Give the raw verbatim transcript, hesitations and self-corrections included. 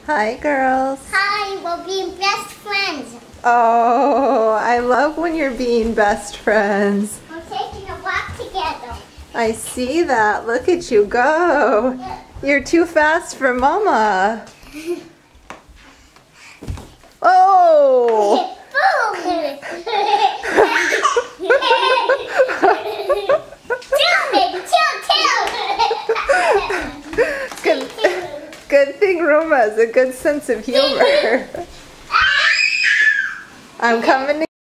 Hi, girls. Hi, we're being best friends. Oh, I love when you're being best friends. We're taking a walk together. I see that. Look at you go. You're too fast for Mama. Oh! Boom! Chill, baby, chill, chill. Good, good thing Roma has a good sense of humor. I'm coming to